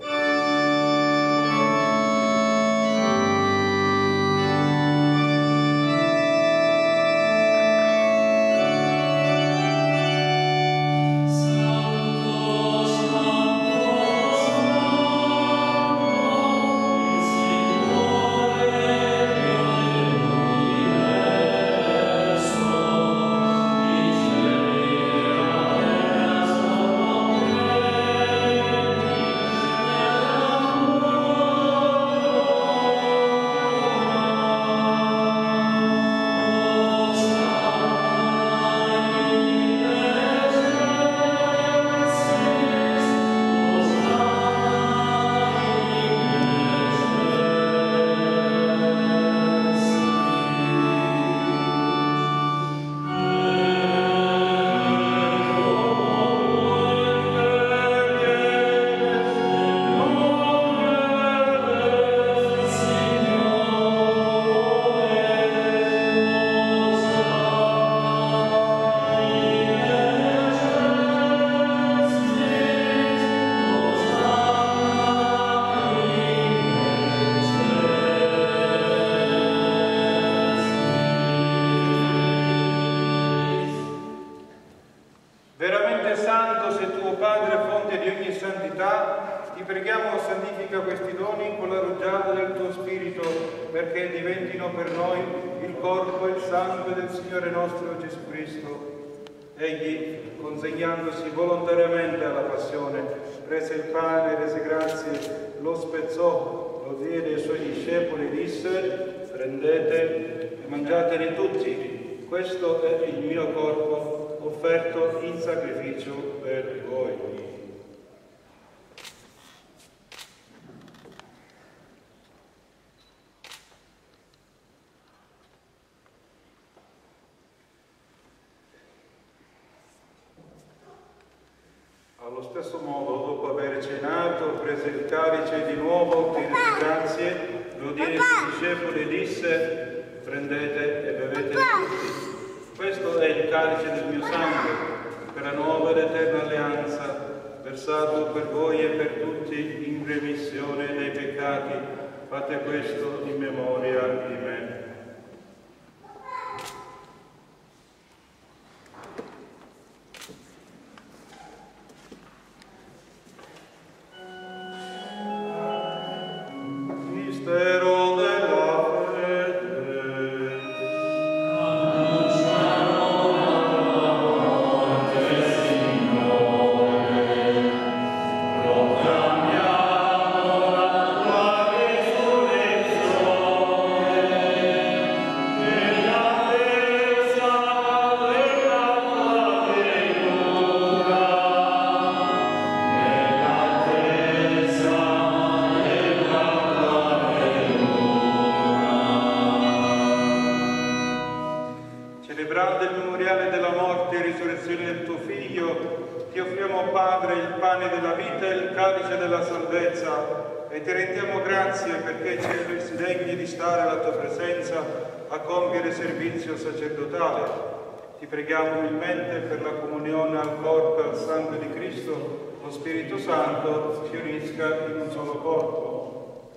Consegnandosi volontariamente alla passione, prese il pane, rese grazie, lo spezzò, lo diede ai suoi discepoli e disse: prendete e mangiatene tutti, questo è il mio corpo offerto in sacrificio per voi. Allo stesso modo, dopo aver cenato, prese il calice di nuovo, ti rese grazie, lo diede ai suoi discepoli e disse: prendete e bevete tutti. Questo è il calice del mio sangue, per la nuova ed eterna alleanza, versato per voi e per tutti in remissione dei peccati. Fate questo in memoria di me. E ti rendiamo grazie perché ci resti degni di stare alla tua presenza a compiere servizio sacerdotale. Ti preghiamo umilmente per la comunione al corpo e al sangue di Cristo, lo Spirito Santo si unisca in un solo corpo.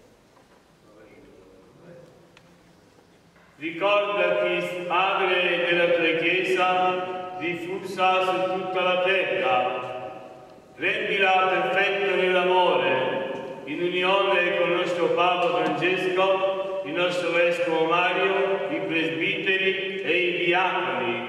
Ricordati, Padre, della tua Chiesa diffusa su tutta la terra. Rendila perfetta nell'amore, in unione con il nostro Papa Francesco, il nostro Vescovo Mario, i presbiteri e i diaconi.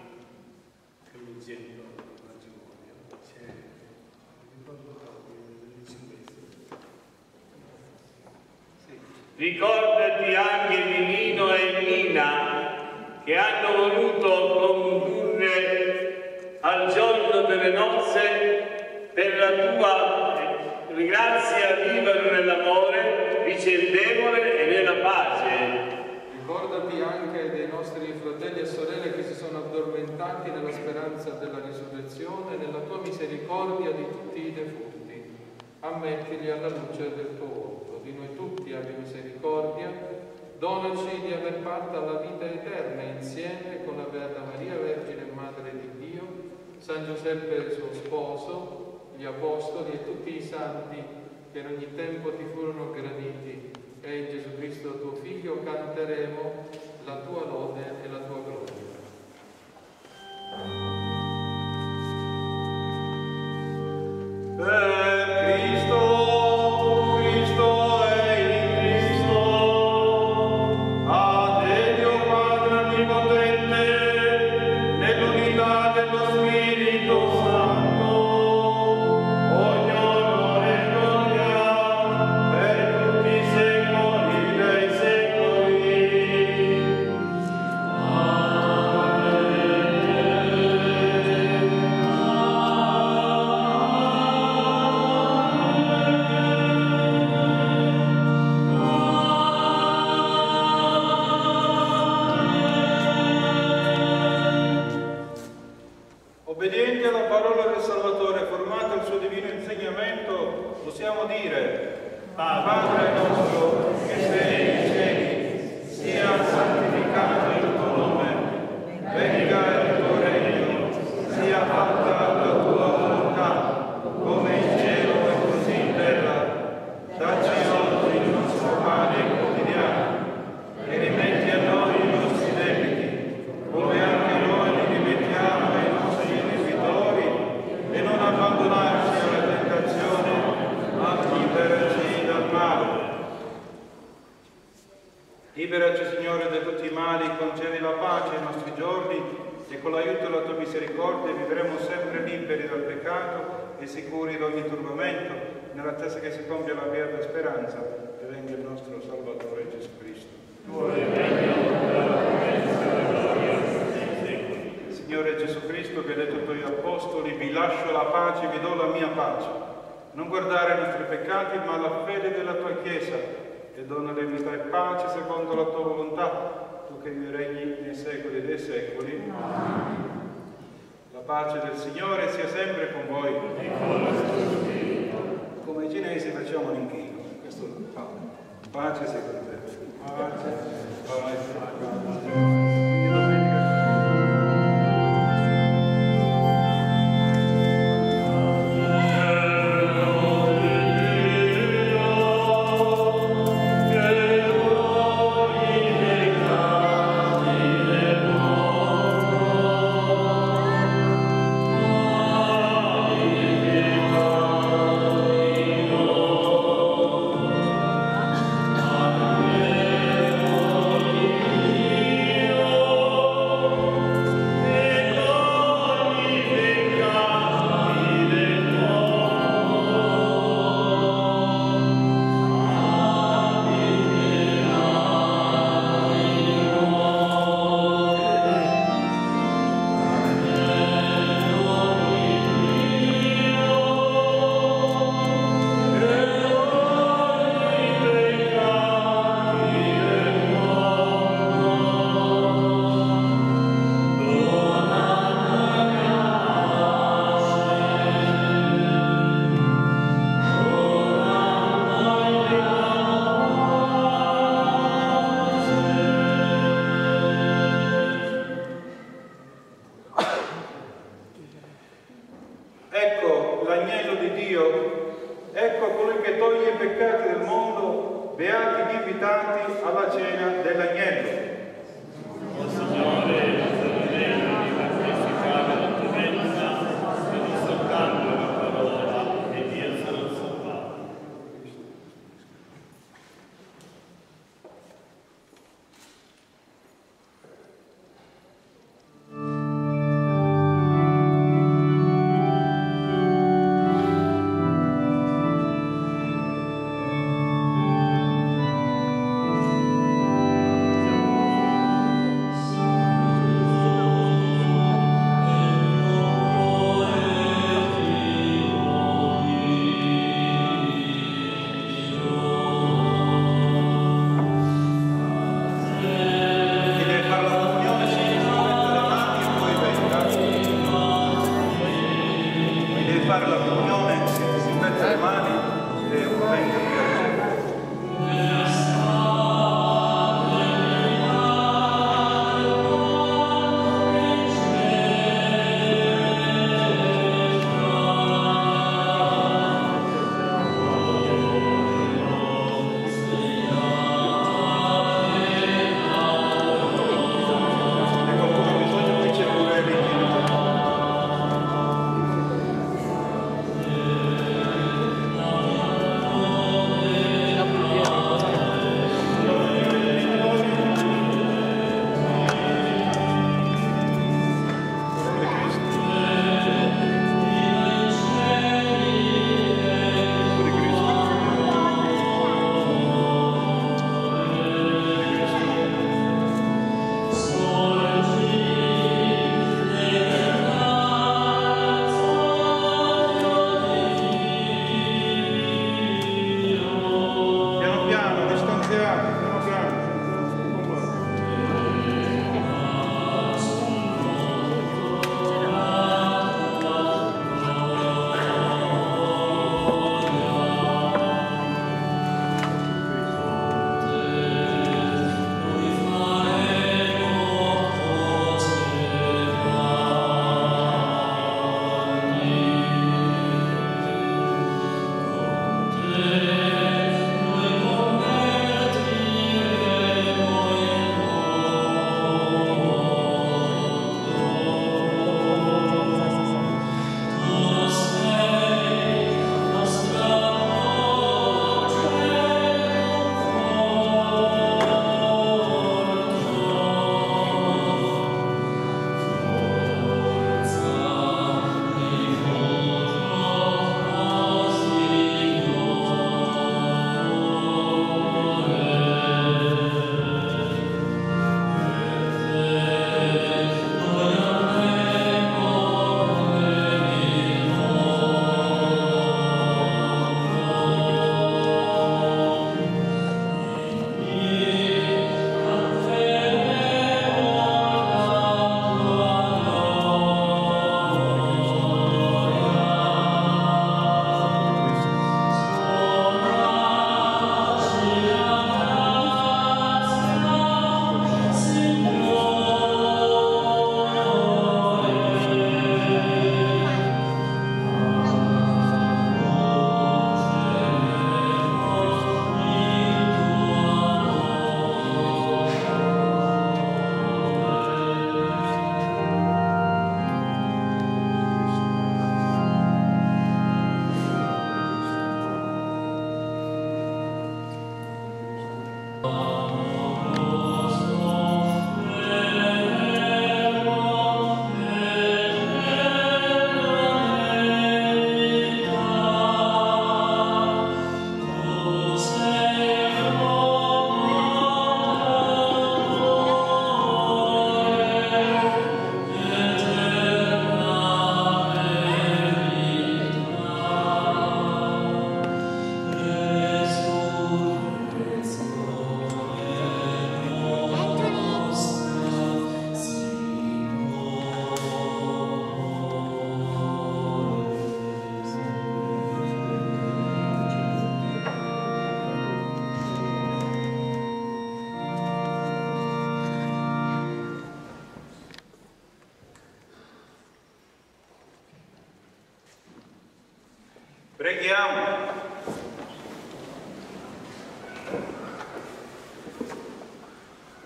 Ricordati anche di Nino e Nina, che hanno voluto condurre al giorno delle nozze per la tua grazia vivano nell'amore ricevevole e nella pace. Ricordati anche dei nostri fratelli e sorelle che si sono addormentati nella speranza della risurrezione e nella tua misericordia di tutti i defunti. Ammettili alla luce del tuo volto. Di noi tutti abbi misericordia. Donaci di aver parte alla vita eterna insieme con la Beata Maria, Vergine e Madre di Dio, San Giuseppe suo sposo, gli Apostoli e tutti i santi che in ogni tempo ti furono graditi, e in Gesù Cristo tuo Figlio canteremo la tua lode e la tua gloria. Per Cristo, Cristo e in Cristo, a te Dio Padre Onnipotente, nell'unità dello Spirito Santo, ogni onore e gloria per tutti i secoli dei secoli. Obbedienti alla parola del Salvatore, formato al suo divino insegnamento, possiamo dire: Padre nostro che sei nei cieli, sia santificato il tuo nome, venga il tuo regno, sia fatta la tua volontà, come in cielo e così in terra. Dacci oggi il nostro pane quotidiano e rimetti a noi i nostri debiti, come anche noi li rimettiamo ai nostri debitori, e non abbandonarci alla tentazione, ma liberaci dal male. Liberaci, Signore, da tutti i mali, concedi la pace ai nostri giorni, e con l'aiuto della tua misericordia vivremo sempre liberi dal peccato e sicuri da ogni turbamento, nell'attesa che si compia la beata speranza e venga il nostro Salvatore Gesù Cristo. Signore Gesù Cristo, che hai detto ai tuoi apostoli: vi lascio la pace, vi do la mia pace. Non guardare ai nostri peccati, ma alla fede della tua Chiesa, e dona l'unità e pace secondo la tua volontà, tu che mi regni nei secoli dei secoli. La pace del Signore sia sempre con voi. Come i cinesi facciamo l'inchino. Questo fa. Pace sia con te. Pace, pace, pace. Amen. dell'agnello. O Signore, non sono degno di partecipare alla tua mensa, ma di soltanto una parola e Dio sarà salvato. Preghiamo.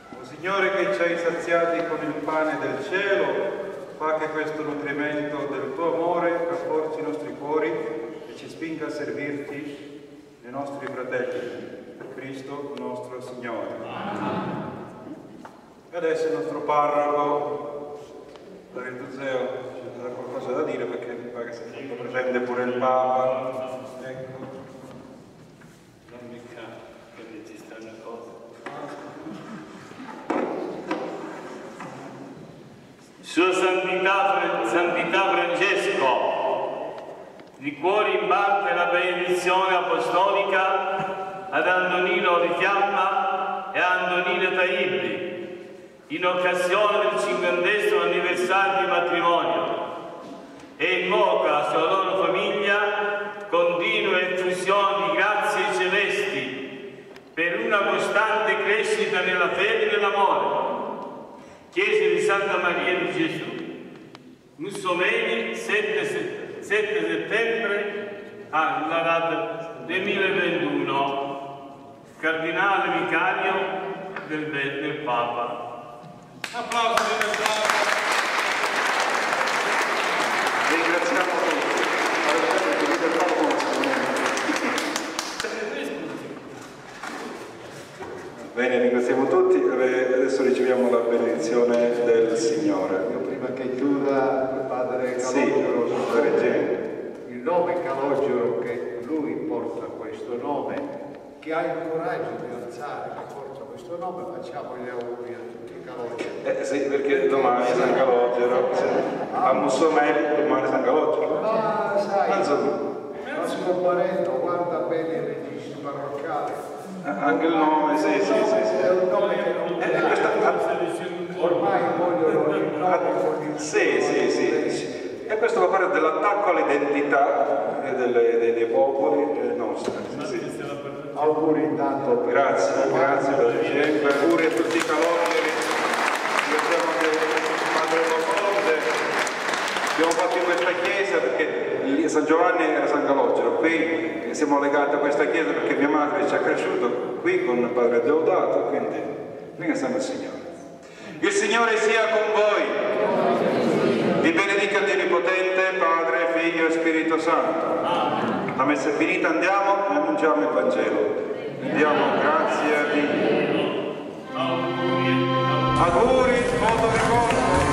Signore, che ci hai saziati con il pane del cielo, fa che questo nutrimento del tuo amore rafforzi i nostri cuori e ci spinga a servirti nei nostri fratelli, per Cristo nostro Signore. Amen. E adesso il nostro parroco, Lorenzo Zeo, ci dà qualcosa da dire perché mi pare che sia stato presente pure il Papa. Ecco. Non mica che ci sta una cosa. Sua Santità, Santità Francesco, di cuore in parte la benedizione apostolica ad Antonino Rifiamma e a Antonino Taibbi, in occasione del cinquantesimo anniversario di matrimonio, e invoca sulla loro famiglia continue effusioni di grazie celesti per una costante crescita nella fede e nell'amore. Chiesa di Santa Maria di Gesù, Mussomeni, sette settembre, ah, la data duemilaventuno, Cardinale Vicario del, del Papa. Applausi del Papa. Ringraziamo Bene, ringraziamo tutti. Adesso riceviamo la benedizione del Signore. Io prima che chiuda, il padre Calogero, sì, il nome Calogero, che lui porta questo nome, che ha il coraggio di alzare, che porta questo nome, facciamo gli auguri a tutti i Calogeri. Eh sì, perché domani è San Calogero, a Mussomeli domani è San Calogero. Ma sai, ma scomparendo, guarda bene i registri parrocchiali. Anche il nome, sì, sì, sì, sì. È un nome che non è. Ormai vogliono il nome. Sì, sì, sì, sì. E questo fa parte dell'attacco all'identità dei, dei, dei popoli nostri. Sì. Auguri intanto. Grazie, grazie per il auguri a tutti i calogeri. Ringraziamo anche il Padre Lofonte. Abbiamo fatto in questa chiesa perché San Giovanni era San Calogero, qui siamo legati a questa chiesa perché mia madre ci ha cresciuto qui con il Padre Deodato, quindi ringraziamo il Signore. Il Signore sia con voi, vi benedica Dio Onnipotente, Padre, Figlio e Spirito Santo. La messa è finita, andiamo e annunciamo il Vangelo. Andiamo, grazie a Dio. Auguri, buon ricordo.